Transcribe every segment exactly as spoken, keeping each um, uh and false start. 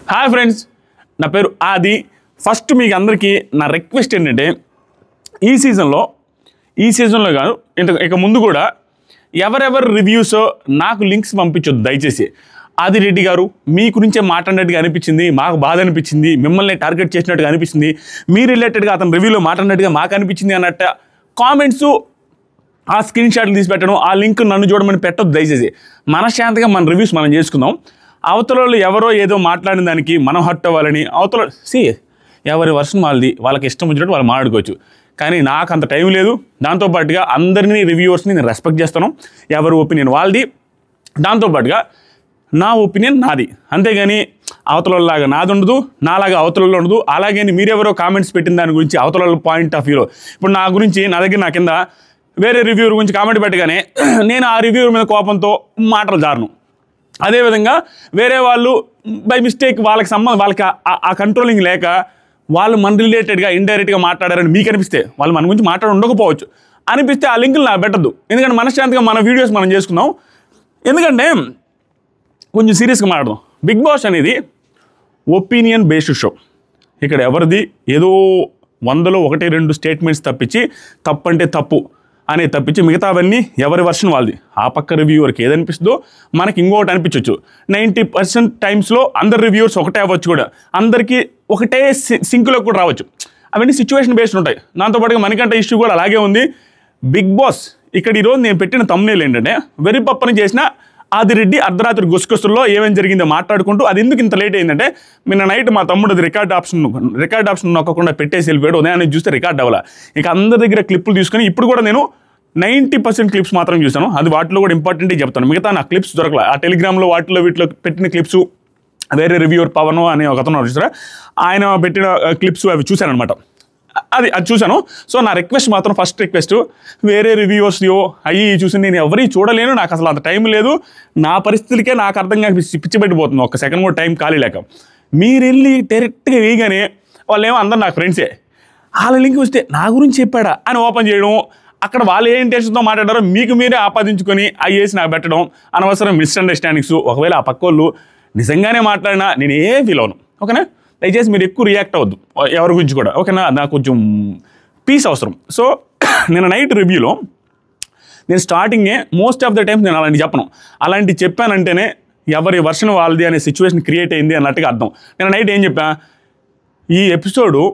Hi friends, నా పేరు ఆది. ఫస్ట్ మీకు అందరికీ నా రిక్వెస్ట్ ఏంటంటే ఈ సీజన్లో ఈ సీజన్లో కాదు ఇంత ఇక ముందు కూడా ఎవరెవరు రివ్యూస్ నాకు లింక్స్ పంపించొద్దు దయచేసి. ఆది రెడ్డి గారు మీ గురించే మాట్లాడినట్టుగా అనిపించింది, మాకు బాధ అనిపించింది, మిమ్మల్ని టార్గెట్ చేసినట్టుగా అనిపిస్తుంది, మీ రిలేటెడ్గా అతను రివ్యూలో మాట్లాడినట్టుగా మాకు అనిపించింది అన్నట్టు కామెంట్స్, ఆ స్క్రీన్ షాట్లు తీసి పెట్టడం, ఆ లింక్ నన్ను చూడమని పెట్టొద్దు దయచేసి. మనశ్శాంతిగా మన రివ్యూస్ మనం చేసుకుందాం. అవతల వాళ్ళు ఎవరో ఏదో మాట్లాడిన దానికి మనం హర్ట్ అవ్వాలని అవతల సి ఎవరి వర్షన్ వాళ్ళది, వాళ్ళకి ఇష్టం వచ్చినట్టు వాళ్ళు మాట్లాడుకోవచ్చు. కానీ నాకు అంత టైం లేదు. దాంతోపాటుగా అందరినీ రివ్యూవర్స్ని నేను రెస్పెక్ట్ చేస్తాను. ఎవరి ఒపీనియన్ వాళ్ళది, దాంతోపాటుగా నా ఒపీనియన్ నాది. అంతేగాని అవతలలాగా నాది ఉండదు, నాలాగా అవతలలో ఉండదు. అలాగే మీరెవరో కామెంట్స్ పెట్టిన దాని గురించి అవతల పాయింట్ ఆఫ్ వ్యూలో ఇప్పుడు నా గురించి నా దగ్గర నా కింద వేరే రివ్యూవర్ గురించి కామెంట్ పెట్టగానే నేను ఆ రివ్యూవర్ మీద కోపంతో మాటలు జారను. అదేవిధంగా వేరే వాళ్ళు బై మిస్టేక్ వాళ్ళకి సంబంధం వాళ్ళకి ఆ కంట్రోలింగ్ లేక వాళ్ళు మన రిలేటెడ్గా ఇండైరెక్ట్గా మాట్లాడారని మీకు అనిపిస్తే, వాళ్ళు మన గురించి మాట్లాడి ఉండకపోవచ్చు అనిపిస్తే ఆ లింకులు నాకు పెట్టద్దు. ఎందుకంటే మనశ్శాంతిగా మన వీడియోస్ మనం చేసుకుందాం. ఎందుకంటే కొంచెం సీరియస్గా మాట్లాడదాం. బిగ్ బాస్ అనేది ఒపీనియన్ బేస్డ్ షో. ఇక్కడ ఎవరిది ఏదో వందలో ఒకటి రెండు స్టేట్మెంట్స్ తప్పించి తప్పు అంటే తప్పు అనే తప్పించి మిగతావన్నీ ఎవరి వర్షన్ వాళ్ళది. ఆ పక్క రివ్యూవర్కి ఏదనిపిస్తుందో మనకి ఇంకొకటి అనిపించవచ్చు. నైంటీ పర్సెంట్ టైమ్స్లో అందరు రివ్యూవర్స్ ఒకటే అవ్వచ్చు, కూడా అందరికీ ఒకటే సింక్లో కూడా రావచ్చు. అవన్నీ సిచ్యువేషన్ బేస్డ్ ఉంటాయి. దాంతోపాటుగా మనకంటే ఇష్యూ కూడా అలాగే ఉంది. బిగ్ బాస్ ఇక్కడ ఈరోజు నేను పెట్టిన తమ్నేల్ ఏంటంటే వెర్రి పప్పని చేసిన ఆది రెడ్డి అర్ధరాత్రి గుసగుసల్లో ఏమేమి జరిగిందో మాట్లాడుకుంటూ అది ఎందుకు ఇంత లేట్ అయిందంటే నిన్న నైట్ మా తమ్ముడు అది రికార్డ్ ఆప్షన్ రికార్డ్ ఆప్షన్ నొక్కకుండా పెట్టేసి వెళ్ళిపోయాడు. ఉదయాన్ని చూస్తే రికార్డ్ అవ్వాలి. ఇక అందరి దగ్గర క్లిప్పులు తీసుకొని ఇప్పుడు కూడా నేను నైంటీ పర్సెంట్ క్లిప్స్ మాత్రం చూసాను. అది వాటిలో కూడా ఇంపార్టెంట్గా చెప్తాను. మిగతా నా క్లిప్స్ దొరకలే. ఆ టెలిగ్రామ్లో వాటిలో వీటిలో పెట్టిన క్లిప్స్ వేరే రివ్యూవర్ పవన్ అనే ఒక అతను చూసారా, ఆయన పెట్టిన క్లిప్స్ అవి చూశానమాట. అది అది చూశాను. సో నా రిక్వెస్ట్ మాత్రం ఫస్ట్ రిక్వెస్ట్, వేరే రివ్యూవర్స్ అయ్యి చూసి నేను ఎవరి చూడలేను. నాకు అసలు అంత టైం లేదు. నా పరిస్థితులకే నాకు అర్థం కాక పిచ్చి పెట్టిపోతుంది. ఒక సెకండ్ కూడా టైం ఖాళీ లేక మీరు వెళ్ళి డైరెక్ట్గా వేయగానే వాళ్ళు ఏమో అందరు నాకు ఫ్రెండ్సే, వాళ్ళ లింక్ వస్తే నా గురించి చెప్పాడా అని ఓపెన్ చేయడం, అక్కడ వాళ్ళు ఏ ఇంటెన్షన్తో మాట్లాడారో మీకు మీరే ఆపాదించుకొని అవి వేసి నాకు పెట్టడం, అనవసరం మిస్అండర్స్టాండింగ్స్. ఒకవేళ ఆ పక్క వాళ్ళు నిజంగానే మాట్లాడినా నేను ఏ ఫీల్ అవును. ఓకేనా, దయచేసి మీరు ఎక్కువ రియాక్ట్ అవ్వద్దు ఎవరి గురించి కూడా. ఓకేనా, నాకు కొంచెం పీస్ అవసరం. సో నేను నైట్ రివ్యూలో నేను స్టార్టింగే మోస్ట్ ఆఫ్ ద టైమ్స్ నేను అలాంటి చెప్పను. అలాంటి చెప్పానంటేనే ఎవరి వర్షన్ వాళ్ళది అనే సిచ్యువేషన్ క్రియేట్ అయింది అన్నట్టుగా అర్థం. నేను నైట్ ఏం చెప్పా, ఈ ఎపిసోడు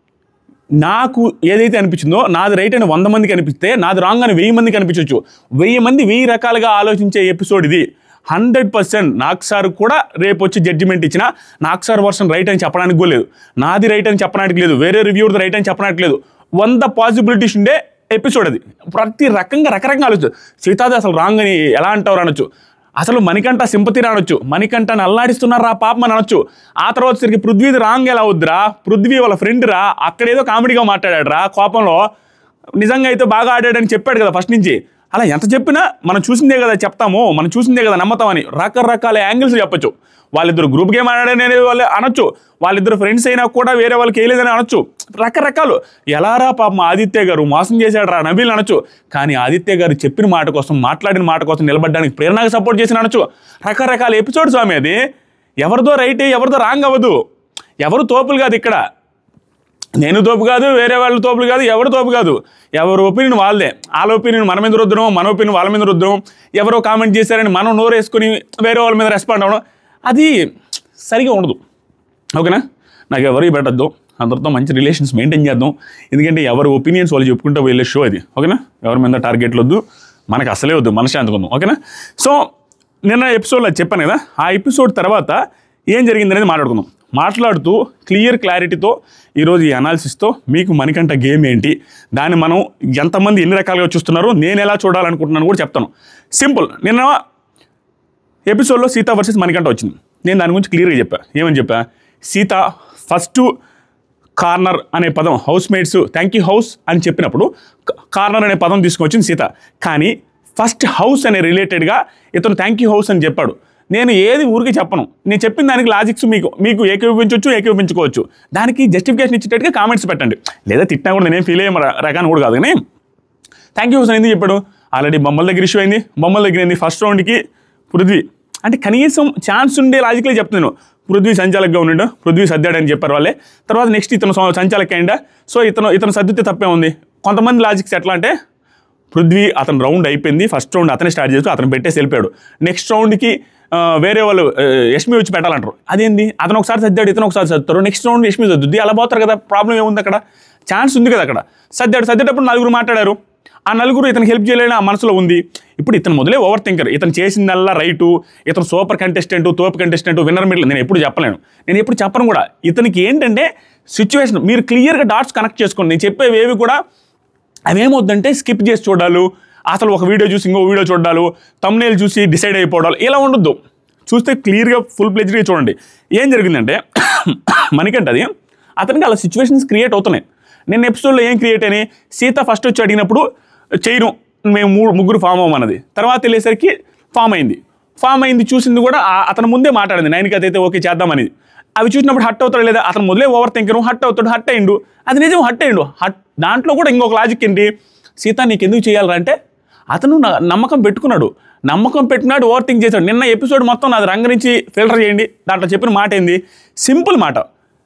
నాకు ఏదైతే అనిపించిందో నాది రైట్ అని వంద మందికి అనిపిస్తే నాది రాంగ్ అని వెయ్యి మందికి అనిపించవచ్చు. వెయ్యి మంది వెయ్యి రకాలుగా ఆలోచించే ఎపిసోడ్ ఇది. హండ్రెడ్ పర్సెంట్ నాకు సార్ కూడా రేపు వచ్చి జడ్జిమెంట్ ఇచ్చినా నాకు సార్ వర్షన్ రైట్ అని చెప్పడానికి కూడా లేదు, నాది రైట్ అని చెప్పడానికి లేదు, వేరే రివ్యూర్ది రైట్ అని చెప్పడానికి లేదు. వంద పాసిబిలిటీస్ ఉండే ఎపిసోడ్ అది. ప్రతి రకంగా రకరకంగా ఆలోచించు. సీతాది అసలు రాంగ్ అని ఎలా అంటారు అనొచ్చు, అసలు మణికంఠ సింపతి అనొచ్చు, మణికంఠని అల్లాడిస్తున్నారా పాపం అని అనొచ్చు. ఆ తర్వాత సరికి పృథ్వీది రాంగ్ ఎలా వద్దురా, పృథ్వీ వాళ్ళ ఫ్రెండ్ రా, అక్కడేదో కామెడీగా మాట్లాడాడు రా కోపంలో, నిజంగా అయితే బాగా ఆడాడని చెప్పాడు కదా ఫస్ట్ నుంచి. అలా ఎంత చెప్పినా మనం చూసిందే కదా చెప్తాము, మనం చూసిందే కదా నమ్మతామని రకరకాల యాంగిల్స్ చెప్పచ్చు. వాళ్ళిద్దరు గ్రూప్ గేమ్ ఆడాడనేది వాళ్ళు అనొచ్చు, వాళ్ళిద్దరు ఫ్రెండ్స్ అయినా కూడా వేరే వాళ్ళకి వేయలేదని అనొచ్చు. రకరకాలు ఎలారా పాపం ఆదిత్య గారు మోసం చేశాడు రా నబీల్ అనొచ్చు. కానీ ఆదిత్య గారు చెప్పిన మాట కోసం, మాట్లాడిన మాట కోసం నిలబడడానికి ప్రేరణకు సపోర్ట్ చేసిన అనొచ్చు. రకరకాల ఎపిసోడ్ స్వామి అది. ఎవరిదో రైట్ ఎవరిదో రాంగ్ అవ్వదు. ఎవరు తోపులు కాదు ఇక్కడ. నేను తోపు కాదు, వేరే వాళ్ళు తోపులు కాదు, ఎవరు తోపు కాదు. ఎవరు ఒపీనియన్ వాళ్ళదే. వాళ్ళ ఒపీనియన్ మన మీద రుద్దడం, మన ఒపీనియన్ వాళ్ళ మీద రుద్దడం, ఎవరో కామెంట్ చేశారని మనం నోరు వేసుకొని వేరే వాళ్ళ మీద రెస్పాండ్ అవ్వడం, అది సరిగా ఉండదు. ఓకేనా, నాకు ఎవరికి పెట్టద్దు. అందరితో మంచి రిలేషన్స్ మెయింటైన్ చేద్దాం. ఎందుకంటే ఎవరి ఒపీనియన్స్ వాళ్ళు చెప్పుకుంటూ వెళ్ళే షో అది. ఓకేనా, ఎవరి మీద టార్గెట్లు వద్దు, మనకు అసలే వద్దు, మనశ్శాంతిగా ఉందాం. ఓకేనా. సో నిన్న ఎపిసోడ్లో చెప్పాను కదా, ఆ ఎపిసోడ్ తర్వాత ఏం జరిగింది అనేది మాట్లాడుకుందాం. మాట్లాడుతూ క్లియర్ క్లారిటీతో ఈరోజు ఈ అనాలిసిస్తో మీకు మణికంఠ గేమ్ ఏంటి, దాన్ని మనం ఎంతమంది ఎన్ని రకాలుగా చూస్తున్నారో, నేను ఎలా చూడాలనుకుంటున్నాను కూడా చెప్తాను. సింపుల్. నిన్న ఎపిసోడ్లో సీత వర్సెస్ మణికంఠ వచ్చింది. నేను దాని గురించి క్లియర్గా చెప్పా. ఏమని చెప్పా, సీత ఫస్ట్ కార్నర్ అనే పదం, housemates thank you house అని చెప్పినప్పుడు కార్నర్ అనే పదం తీసుకొచ్చింది సీత. కానీ ఫస్ట్ హౌస్ అనే రిలేటెడ్గా ఇతను థ్యాంక్ యూ హౌస్ అని చెప్పాడు. నేను ఏది ఊరికి చెప్పను. నేను చెప్పిన దానికి లాజిక్స్ మీకు మీకు ఏకీపించవచ్చు, ఏకీపించుకోవచ్చు. దానికి జస్టిఫికేషన్ ఇచ్చేటట్టుగా కామెంట్స్ పెట్టండి. లేదా తిట్టినా కూడా నేనేం ఫీల్ అయ్యే రకాన్ని కూడా కాదు. కానీ థ్యాంక్ యూ హౌస్ అని ఎందుకు చెప్పాడు? ఆల్రెడీ బొమ్మల దగ్గర ఇష్యూ అయింది. బొమ్మల దగ్గర అయింది ఫస్ట్ రౌండ్కి పృథ్వీ. అంటే కనీసం ఛాన్స్ ఉండే లాజిక్లే చెప్తున్నాను. పృథ్వీ సంచాలకుగా ఉన్నాడు, పృథ్వీ సర్దాడని చెప్పారు వాళ్ళే. తర్వాత నెక్స్ట్ ఇతను సంచాలక అయిందా, సో ఇతను ఇతను సర్దితే తప్పే ఉంది. కొంతమంది లాజిక్స్ ఎట్లా అంటే పృథ్వీ అతను రౌండ్ అయిపోయింది, ఫస్ట్ రౌండ్ అతనే స్టార్ట్ చేస్తూ అతను పెట్టేసి వెళ్ళిపోయాడు. నెక్స్ట్ రౌండ్కి వేరే వాళ్ళు యష్మి వచ్చి పెట్టాలంటారు. అదేంది, అతను ఒకసారి సర్దాడు ఇతను ఒకసారి సర్దుతారు, నెక్స్ట్ రౌండ్ యష్మి సర్దుద్ది, అలా పోతారు కదా. ప్రాబ్లం ఏముంది అక్కడ, ఛాన్స్ ఉంది కదా అక్కడ. సర్దాడు సర్దేటప్పుడు నలుగురు మాట్లాడారు, ఆ నలుగురు ఇతను హెల్ప్ చేయలేని ఆ మనసులో ఉంది. ఇప్పుడు ఇతను మొదలే ఓవర్ థింకర్, ఇతను చేసిందల్లా రైటు, ఇతను సూపర్ కంటెస్టెంట్, తోపు కంటెస్టెంట్, విన్నర్ మిడిల్ నేను ఎప్పుడు చెప్పలేను, నేను ఎప్పుడు చెప్పను కూడా. ఇతనికి ఏంటంటే సిచ్యువేషన్ మీరు క్లియర్గా డాట్స్ కనెక్ట్ చేసుకోండి. నేను చెప్పేవేవి కూడా అవేమవుద్దంటే స్కిప్ చేసి చూడాలి, అసలు ఒక వీడియో చూసి ఇంకో వీడియో చూడాలి, తమ్నేల్ చూసి డిసైడ్ అయిపోవడాలి, ఇలా ఉండొద్దు. చూస్తే క్లియర్గా ఫుల్ ప్లెజ్గా చూడండి. ఏం జరిగిందంటే మనకంటే అది అతనికి అలా సిచ్యువేషన్స్ క్రియేట్ అవుతున్నాయి. నేను ఎపిసోడ్లో ఏం క్రియేట్ అయినాయి, సీత ఫస్ట్ వచ్చి అడిగినప్పుడు చేయను మేము మూడు ముగ్గురు ఫామ్ అవ్వమన్నది, తర్వాత వెళ్ళేసరికి ఫామ్ అయింది. ఫామ్ అయింది చూసింది కూడా అతను ముందే మాట్లాడింది నైన్కి అయితే ఓకే చేద్దామనేది. అవి చూసినప్పుడు హట్ అవుతాడు లేదా, అతను మొదలే ఓవర్ థింకర్, హట్ అవుతాడు, హట్ అయ్యిండు, అది నిజం హట్ అయ్యిండు. హట్ దాంట్లో కూడా ఇంకొక లాజిక్ ఏంటి, సీత నీకు ఎందుకు చేయాలరా అంటే అతను నమ్మకం పెట్టుకున్నాడు, నమ్మకం పెట్టినాడు, ఓవర్ థింక్ చేశాడు. నిన్న ఎపిసోడ్ మొత్తం నాది రంగు నుంచి ఫిల్టర్ చేయండి, దాంట్లో చెప్పిన మాట ఏంది, సింపుల్ మాట,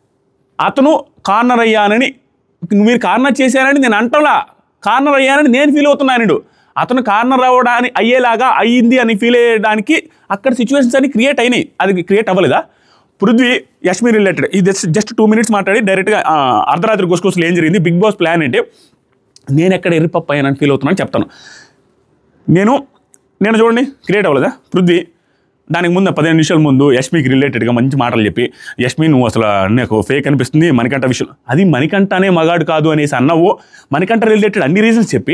అతను కార్నర్ అయ్యానని మీరు కార్నర్ చేశారని నేను అంటలా, కార్నర్ అయ్యానని నేను ఫీల్ అవుతున్నాను. అతను కార్నర్ అవ్వడానికి అయ్యేలాగా అయ్యింది అని ఫీల్ అయ్యడానికి అక్కడ సిచ్యువేషన్స్ అన్ని క్రియేట్ అయినాయి, అది క్రియేట్ అవ్వలేదా. పృథ్వీ యష్మి రిలేటెడ్ ఇది జస్ట్ టూ మినిట్స్ మాట్లాడి డైరెక్ట్గా అర్ధరాత్రి గుసగుసలు ఏం జరిగింది, బిగ్ బాస్ ప్లాన్ ఏంటి, నేను ఎక్కడ ఎర్రిపప్పు అయ్యానని ఫీల్ అవుతున్నాను చెప్తాను. నేను నేను చూడండి క్రియేట్ అవ్వలేదా పృథ్వీ, దానికి ముందు పదిహేను నిమిషాల ముందు యష్మికి రిలేటెడ్గా మంచి మాటలు చెప్పి, యష్మి నువ్వు అసలు నాకు ఫేక్ అనిపిస్తుంది మణికంఠ విషయం, అది మణికంఠ అనే మగాడు కాదు అనేసి అన్నావు, మణికంఠ రిలేటెడ్ అన్ని రీజన్స్ చెప్పి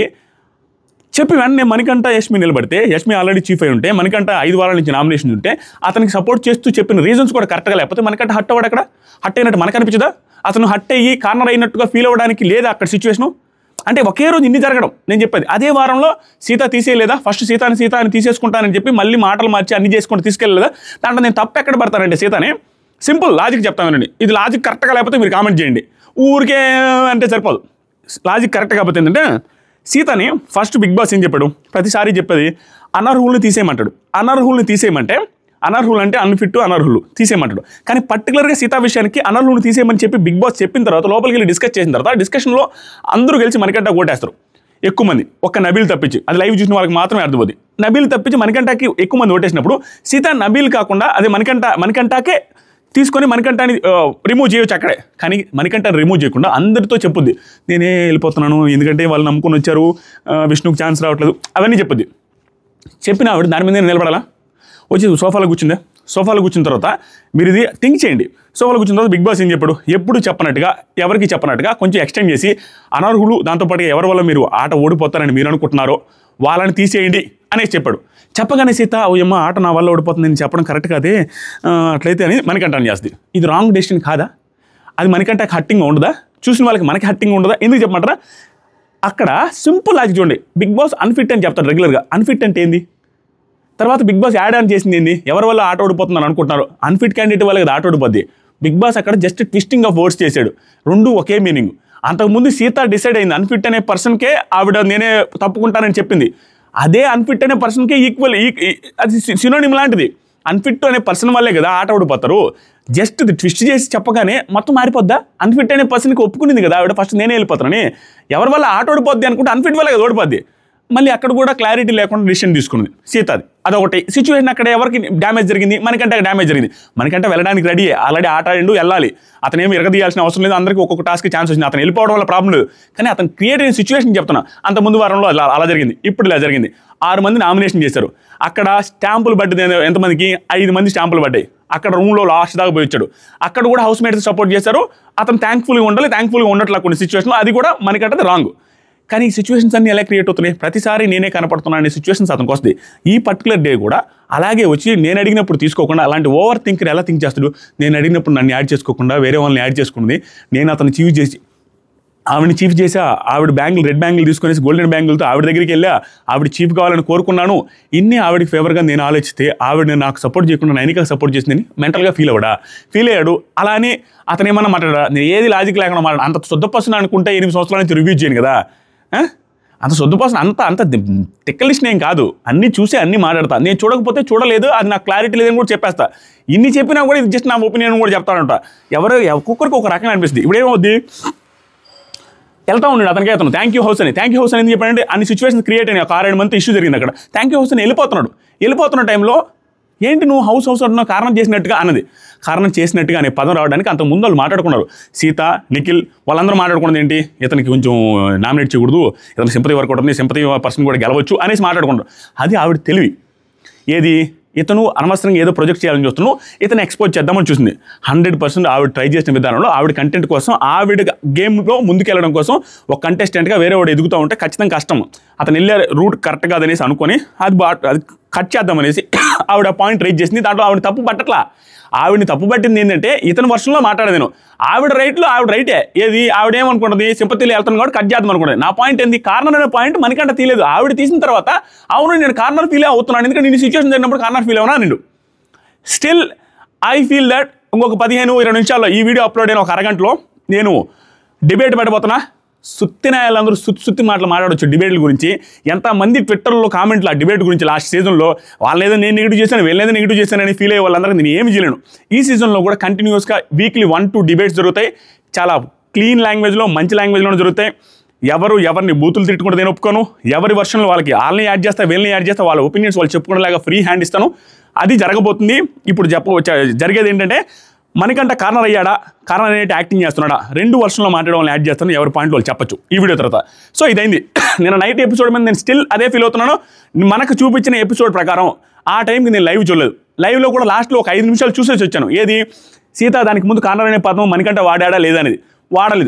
చెప్పి వెంటనే మణికంఠ యష్మి నిలబడితే, యష్మి ఆల్రెడీ చీఫ్ అయి ఉంటే, మణికంఠ ఐదు వారాల నుంచి నామినేషన్ ఉంటే అతనికి సపోర్ట్ చేస్తూ చెప్పిన రీజన్స్ కూడా కరెక్ట్గా లేకపోతే మణికంఠ హట్ అవ్వడు. అక్కడ హట్ అయినట్టు మనకు అనిపించదా, అతను హట్ అయ్యి కార్నర్ అయినట్టుగా ఫీల్ అవ్వడానికి లేదా అక్కడ సిచ్యువేషను. అంటే ఒకే రోజు ఇన్ని జరగడం నేను చెప్పేది, అదే వారంలో సీత తీసేయలేదా, ఫస్ట్ సీతాని సీత అని తీసేసుకుంటానని చెప్పి మళ్ళీ మాటలు మార్చి అన్ని చేసుకుంటూ తీసుకెళ్ళలేదా, దాంట్లో నేను తప్పు ఎక్కడ పడతానంటే సీతని సింపుల్ లాజిక్ చెప్తానండి. ఇది లాజిక్ కరెక్ట్గా లేకపోతే మీరు కామెంట్ చేయండి, ఊరికే అంటే సరిపోదు. లాజిక్ కరెక్ట్ కాకపోతే ఏంటంటే సీతని ఫస్ట్ బిగ్ బాస్ ఏం చెప్పాడు, ప్రతిసారి చెప్పేది అనర్హుల్ని తీసేయమంటాడు. అనర్హుల్ని తీసేయమంటే అనర్హులు అంటే అన్ఫిట్ అనర్హులు తీసేయమంటాడు, కానీ పర్టికులర్గా సీతా విషయానికి అనర్హులను తీసేయమని చెప్పి బిగ్ బాస్ చెప్పిన తర్వాత లోపలికి వెళ్ళి డిస్కస్ చేసిన తర్వాత డిస్కషన్లో అందరూ కలిసి మణికంఠ ఓటేస్తారు ఎక్కువ మంది, ఒక్క నబీల్ తప్పించి, అది లైవ్ చూసిన వాళ్ళకి మాత్రమే అర్థమవుతుంది. నబీల్ తప్పించి మణికంఠకి ఎక్కువ మంది ఓటేసినప్పుడు సీత నబీల్ కాకుండా అదే మణికంఠ మణికంఠకే తీసుకొని మణికంఠని రిమూవ్ చేయొచ్చు అక్కడే, కానీ మణికంఠని రిమూవ్ చేయకుండా అందరితో చెప్పుద్ది నేనే వెళ్ళిపోతున్నాను ఎందుకంటే వాళ్ళు నమ్ముకొని వచ్చారు, విష్ణుకి ఛాన్స్ రావట్లేదు, అవన్నీ చెప్పుద్ది. చెప్పిన ఆవిడ దాని మీద నిలబడాలా, వచ్చి సోఫాలో కూర్చుందే, సోఫాలో కూర్చున్న తర్వాత మీరు ఇది థింక్ చేయండి. సోఫాలో కూర్చున్న తర్వాత బిగ్ బాస్ ఏం చెప్పాడు, ఎప్పుడు చెప్పనట్టుగా ఎవరికి చెప్పనట్టుగా కొంచెం ఎక్స్టెండ్ చేసి అనర్హులు దాంతోపాటుగా ఎవరి వల్ల మీరు ఆట ఓడిపోతారని మీరు అనుకుంటున్నారో వాళ్ళని తీసేయండి అనేసి చెప్పాడు. చెప్పగానే సీత ఓయమ్మ ఆట నా వల్ల ఓడిపోతుంది నేను చెప్పడం కరెక్ట్ కాదే, అట్లయితే అని మణికంఠని చేస్తుంది. ఇది రాంగ్ డెసిషన్ కాదా, అది మణికంఠకి హట్టింగ్ ఉండదా, చూసిన వాళ్ళకి మనకి హట్టింగ్ ఉండదా, ఎందుకు చెప్పమంటారా. అక్కడ సింపుల్ లాజిక్ చూడండి, బిగ్ బాస్ అన్ఫిట్ అని చెప్తారు రెగ్యులర్గా, అన్ఫిట్ అంటే ఏంది, తర్వాత బిగ్ బాస్ యాడ్ ఆన్ చేసింది ఏంది, ఎవరి వల్ల ఆట ఓడిపోతుందని అనుకుంటున్నారు, అన్ఫిట్ క్యాండిడేట్ వాళ్ళకి ఆట ఓడిపోద్ది. బిగ్ బాస్ అక్కడ జస్ట్ ట్విస్టింగ్ ఆఫ్ వర్డ్స్ చేశాడు, రెండు ఒకే మీనింగ్. అంతకుముందు సీత డిసైడ్ అయింది అన్ఫిట్ అనే పర్సన్కే ఆవిడ నేనే తప్పుకుంటానని చెప్పింది, అదే అన్ఫిట్ అనే పర్సన్కే ఈక్వల్, అది సినోనిమ్ లాంటిది. అన్ఫిట్ అనే పర్సన్ వల్లే కదా ఆట ఓడిపోతారు, జస్ట్ ట్విస్ట్ చేసి చెప్పగానే మొత్తం మారిపోద్దా. అన్ఫిట్ అనే పర్సన్కి ఒప్పుకునింది కదా ఆవిడ ఫస్ట్ నేనే వెళ్ళిపోతానని, ఎవరి వల్ల ఆట ఓడిపోద్ది అనుకుంటే అన్ఫిట్ వల్ల కదా ఓడిపోద్ది. మళ్ళీ అక్కడ కూడా క్లారిటీ లేకుండా డిసిషన్ తీసుకున్నది సీతాది, అదొకటి సిచ్యువేషన్. అక్కడ ఎవరికి డ్యామేజ్ జరిగింది, మనకంటే డ్యామేజ్ జరిగింది, మనకంటే వెళ్ళడానికి రెడీ, ఆల్రెడీ ఆట ఆడిండు వెళ్ళాలి, అతను ఏమి ఎరగదీయాల్సిన అవసరం లేదు, అందరికీ ఒక్కొక్క టాస్క్ ఛాన్స్ వచ్చింది, అతను వెళ్ళిపోవడం వల్ల ప్రాబ్లం లేదు, కానీ అతను క్రియేట్ అయిన సిచ్యువేషన్ చెప్తున్నా. అంత ముందు వారంలో అలా అలా జరిగింది, ఇప్పుడు ఇలా జరిగింది. ఆరు మంది నామినేషన్ చేశారు, అక్కడ స్టాంపులు పడ్డది ఎంతమందికి, ఐదు మంది స్టాంపులు పడ్డాయి. అక్కడ రూమ్లో లాస్ట్ దాకా పోయి వచ్చాడు, అక్కడ కూడా హౌస్ మేట్స్ సపోర్ట్ చేశారు, అతను థ్యాంక్ఫుల్గా ఉండాలి, థ్యాంక్ఫుల్గా ఉండట్లా కొన్ని సిచ్యువేషన్లో, అది కూడా మనకంటే రాంగ్. కానీ ఈ సిచ్యువేషన్స్ అన్నీ ఎలా క్రియేట్ అవుతున్నాయి, ప్రతిసారి నేనే కనపడుతున్నా అనే సిచ్యువేషన్స్ అతనికి వస్తుంది. ఈ పర్టికులర్ డే కూడా అలాగే వచ్చి నేను అడిగినప్పుడు తీసుకోకుండా అలాంటి ఓవర్ థింకర్ ఎలా థింక్ చేస్తాడు, నేను అడిగినప్పుడు నన్ను యాడ్ చేసుకోకుండా వేరే వాళ్ళని యాడ్ చేసుకున్నది, నేను అతను చీఫ్ చేసి ఆవిడని చీఫ్ చేసా, ఆవిడ బ్యాంగిల్ రెడ్ బ్యాంగిల్ తీసుకునేసి గోల్డెన్ బ్యాంగిల్తో ఆవిడ దగ్గరికి వెళ్ళా, ఆవిడ చీఫ్ కావాలని కోరుకున్నాను, ఇన్ని ఆవిడకి ఫేవర్గా నేను ఆలోచిస్తే ఆవిడ నాకు సపోర్ట్ చేయకుండా నైనికా సపోర్ట్ చేసిందని మెంటల్గా ఫీల్ అవ్వడా, ఫీల్ అయ్యాడు. అలానే అతను ఏమన్నా మాట్లాడా, నేను ఏది లాజిక్ లేకుండా మాట్లాడా, అంత శుద్ధ పర్సన్ అనుకుంటే ఎనిమిది సంవత్సరాల నుంచి రివ్యూ చేయను కదా, అంత సొద్దుపోసం అంత అంత తిక్కలిస్ట్ ఏం కాదు, అన్నీ చూసి అన్నీ మాట్లాడతా. నేను చూడకపోతే చూడలేదు, అది నాకు క్లారిటీ లేదని కూడా చెప్పేస్తా. ఇన్ని చెప్పినా కూడా ఇది జస్ట్ నా ఒపీనియన్ కూడా చెప్తానంట. ఎవరు ఒక్కొక్కరికి ఒక రకంగా అనిపిస్తుంది. ఇప్పుడు ఏమవుద్ది, వెళ్తా ఉన్నాడు అతనికి, అతను థ్యాంక్ యూ హౌస్ అని థ్యాంక్ యూ హౌస్ అని ఎందుకు చెప్పాడంటే అన్ని సిచ్యువేషన్స్ క్రియేట్ అయినాయి. ఒక ఆరు ఏడు మంత్ ఇష్యూ జరిగింది అక్కడ. థ్యాంక్ యూ హౌస్ అని వెళ్ళిపోతున్నాడు. వెళ్ళిపోతున్న టైంలో ఏంటి నువ్వు హౌస్ హౌస్ అంటున్నావు, కారణం చేసినట్టుగా అన్నది. కారణం చేసినట్టుగా అనే పదం రావడానికి అంత ముందు వాళ్ళు మాట్లాడుకున్నారు. సీత, నిఖిల్ వాళ్ళందరూ మాట్లాడుకున్నది ఏంటి, ఇతనికి కొంచెం నామినేట్ చేయకూడదు, ఇతను సింపతి వర్క్ ఉంటుంది, సింపతి పర్సన్ కూడా గెలవచ్చు అనేసి మాట్లాడుకున్నారు. అది ఆవిడ తెలివి. ఏది, ఇతను అనవసరంగా ఏదో ప్రొజెక్ట్ చేయాలని చూస్తున్నావు, ఇతను ఎక్స్పోజ్ చేద్దామని చూసింది. హండ్రెడ్ పర్సెంట్ ఆవిడ ట్రై చేసిన విధానంలో ఆవిడ కంటెంట్ కోసం, ఆవిడ గేమ్లో ముందుకెళ్ళడం కోసం ఒక కంటెస్టెంట్గా వేరే వాడు ఎదుగుతూ ఉంటే ఖచ్చితంగా కష్టం. అతను వెళ్ళే రూట్ కరెక్ట్ కాదనేసి అనుకొని అది బా అది కట్ చేద్దామనేసి ఆవిడ పాయింట్ రైజ్ చేసింది. దాంట్లో ఆవిడ తప్పు పట్టట్లా. ఆవిడని తప్పు పట్టింది ఏంటంటే ఇతని వర్షంలో మాట్లాడేది నేను, ఆవిడ రైట్లో ఆవిడ రైటే. ఏది, ఆవిడ ఏమనుకుంటుంది, సింపతిలో వెళ్తాను కాబట్టి కట్ చేద్దాం అనుకుంటుంది. నా పాయింట్ ఏంది, కార్నర్ అనే పాయింట్ మనకంట తీయలేదు. ఆవిడ తీసిన తర్వాత అవును నేను కార్నర్ ఫీల్ అవుతున్నాను, ఎందుకంటే నేను సిచ్యువేషన్ జరిగినప్పుడు కార్నర్ ఫీల్ అవునా నిండు. స్టిల్ ఐ ఫీల్ దట్ ఇంకొక పదిహేను ఇరవై నిమిషాల్లో ఈ వీడియో అప్లోడ్ అయిన ఒక అరగంటలో నేను డిబేట్ పెట్టబోతున్నా. సుత్తి నాయాలందరూ సుత్తి సుత్తి మాటలు మాట్లాడవచ్చు డిబేట్ల గురించి. ఎంతమంది ట్విట్టర్లో కామెంట్లు ఆ డిబేట్ గురించి లాస్ట్ సీజన్లో వాళ్ళేదో నేను నెగిటివ్ చేశాను, వీళ్ళేదో నెగిటివ్ చేశానని ఫీల్ అయ్యే వాళ్ళందరూ నేను ఏమి చేయలేను. ఈ సీజన్లో కూడా కంటిన్యూస్గా వీక్లీ వన్ టూ డిబేట్స్ జరుగుతాయి. చాలా క్లీన్ లాంగ్వేజ్లో, మంచి లాంగ్వేజ్లో జరుగుతాయి. ఎవరు ఎవరిని బూతులు తిట్టుకుంటే నేను ఒప్పుకోను. ఎవరి వర్షన్లో వాళ్ళకి వాళ్ళని యాడ్ చేస్తా, వీళ్ళని యాడ్ చేస్తా, వాళ్ళ ఒపీనియన్స్ వాళ్ళు చెప్పుకునేలాగా ఫ్రీ హ్యాండ్ ఇస్తాను. అది జరగబోతుంది. ఇప్పుడు చెప్ప జరిగేది ఏంటంటే మనకంట కార్నర్ అయ్యాడా, కార్నర్ అనేది యాక్టింగ్ చేస్తున్నాడా, రెండు వర్షన్లో మాట్లాడడం వాళ్ళు యాడ్ చేస్తాను. ఎవరి పాయింట్ వాళ్ళు చెప్పచ్చు ఈ వీడియో తర్వాత. సో ఇదైంది. నేను నైట్ ఎపిసోడ్ మీద నేను స్టిల్ అదే ఫీల్ అవుతున్నాను. మనకు చూపించిన ఎపిసోడ్ ప్రకారం ఆ టైంకి నేను లైవ్ చూడలేదు. లైవ్లో కూడా లాస్ట్లో ఒక ఐదు నిమిషాలు చూసేసి వచ్చాను. ఏది, సీత దానికి ముందు కార్నర్ అనే పదం మనకంట వాడాడా లేదా అనేది. వాడలేదు.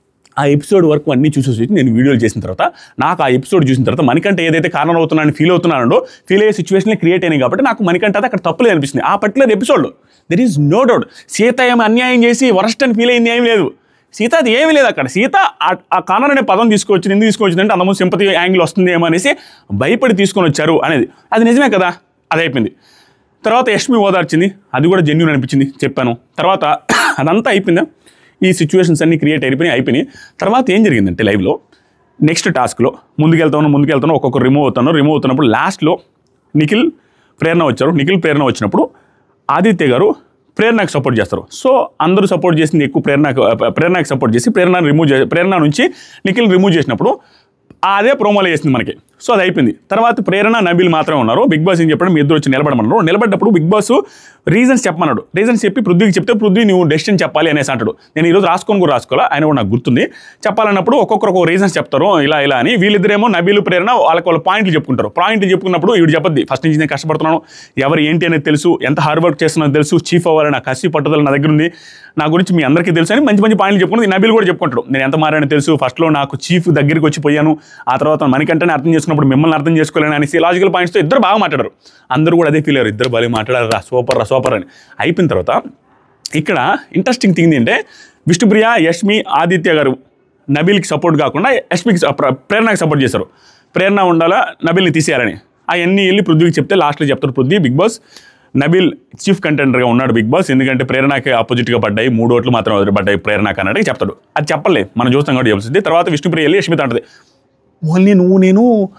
ఆ ఎపిసోడ్ వరకు అన్నీ చూసేసి నేను వీడియోలు చేసిన తర్వాత నాకు ఆ ఎపిసోడ్ చూసిన తర్వాత మనకంటే ఏదైతే కారణం అవుతున్నానని ఫీల్ అవుతున్నానో ఫీల్ అయ్యే సిచ్యువేషన్లో క్రియేట్ అయినాయి కాబట్టి నాకు మనకంటే అది అక్కడ తప్పులేదు అనిపిస్తుంది. ఆ పర్టికులర్ ఎపిసోడ్లో there is no doubt Seetha ఏమి అన్యాయం చేసి వరస్ట్ అని ఫీల్ అయింది ఏమీ లేదు. సీత అది ఏమీ లేదు అక్కడ. సీత ఆ కారణం అనే పదం తీసుకొచ్చి ఎందుకు తీసుకొచ్చిందంటే అంతమంది సింపతి యాంగిల్ వస్తుంది ఏమో అనేసి భయపడి తీసుకొని వచ్చారు అనేది. అది నిజమే కదా, అది అయిపోయింది. తర్వాత యష్మి ఓదార్చింది, అది కూడా జెన్యూన్ అనిపించింది, చెప్పాను. తర్వాత అదంతా అయిపోయిందా, ఈ సిచ్యువేషన్స్ అన్నీ క్రియేట్ అయిపోయినాయి అయిపోయినాయి తర్వాత ఏం జరిగిందంటే లైవ్లో నెక్స్ట్ టాస్క్లో ముందుకెళ్తాను ముందుకెళ్తాను ఒక్కొక్కరు రిమూవ్ అవుతాను. రిమూవ్ అవుతున్నప్పుడు లాస్ట్లో నిఖిల్ ప్రేరణ వచ్చారు. నిఖిల్ ప్రేరణ వచ్చినప్పుడు ఆదిత్య గారు ప్రేరణకు సపోర్ట్ చేస్తారు. సో అందరూ సపోర్ట్ చేసింది ఎక్కువ ప్రేరణకు ప్రేరణకు సపోర్ట్ చేసి ప్రేరణ రిమూవ్ చే ప్రేరణ నుంచి నిఖిల్ రిమూవ్ చేసినప్పుడు అదే ప్రోమోలో చేసింది మనకి. సో అది అయిపోయింది. తర్వాత ప్రేరణ, నబీల్ మాత్రమే ఉన్నారు. బిగ్ బాస్ ఏం చెప్పడం, మీ ఇద్దరు వచ్చి నిలబడమన్నారు. నిలబడ్డప్పుడు బిగ్ బాస్ రీజన్స్ చెప్పమన్నాడు. రీజన్స్ చెప్పి పృథ్వీకి చెప్తే పృథ్వీ నువ్వు డెసిషన్ చెప్పాలి అనేసి అంటాడు. నేను ఈరోజు రాసుకొని కూడా రాసుకోవాలా, ఆయన కూడా నాకు గుర్తుంది. చెప్పాలన్నప్పుడు ఒక్కొక్కరు ఒక్కొక్క రీజన్స్ చెప్తారు ఇలా ఇలా అని. వీళ్ళిద్దరేమో నబీలు ప్రేరణ వాళ్ళకి వాళ్ళ పాయింట్లు చెప్పుకుంటారు. పాయింట్లు చెప్పుకున్నప్పుడు వీడు చెప్పద్ది ఫస్ట్ నుంచి నేను కష్టపడుతున్నాను, ఎవరు ఏంటి అనేది తెలుసు, ఎంత హార్డ్ వర్క్ చేస్తున్నది తెలుసు, చీఫ్ అవ్వాలని నాకు కసి పట్టుదల నా దగ్గర ఉంది, నా గురించి మీ అందరికీ తెలుసు అని మంచి మంచి పాయింట్లు చెప్పుకుని నబీల్ కూడా చెప్పుకుంటాడు. నేను ఎంత మారానో తెలుసు, ఫస్ట్లో నాకు చీఫ్ దగ్గరికి వచ్చి పోయాను, ఆ తర్వాత మనకంటే అర్థం చేసుకున్నప్పుడు మిమ్మల్ని అర్థం చేసుకోలేని అనేసి లాజికల్ పాయింట్స్తో ఇద్దరు బాగా మాట్లాడారు. అందరూ కూడా అదే ఫీల్ అయ్యారు, ఇద్దరు బాగా మాట్లాడారు, రా సూపర్ రా సూపర్ అని. అయిపోయిన తర్వాత ఇక్కడ ఇంట్రెస్టింగ్ థింగ్ ఏంటంటే విష్ణుప్రియ, యష్మి, ఆదిత్య గారు నబీల్కి సపోర్ట్ కాకుండా యష్మికి ప్రేరణకి సపోర్ట్ చేశారు. ప్రేరణ ఉండాలా, నబీల్ని తీసేయాలని. అవన్నీ వెళ్ళి పృథ్వీకి చెప్తే లాస్ట్లో చెప్తారు Prithvi Bigg Boss Nabeel chief కంటెండర్గా ఉన్నాడు బిగ్ బాస్, ఎందుకంటే ప్రేరణకి ఆపోజిట్గా పడ్డాయి, మూడు ఓట్లు మాత్రం పడ్డాయి ప్రేరణకి అన్నట్టు చెప్తాడు. అది చెప్పలే, మనం చూస్తాం కూడా చెప్పాల్సింది. తర్వాత విష్ణుప్రియ వెళ్ళి యష్మిత అంటది, ఓన్లీ నువ్వు నేను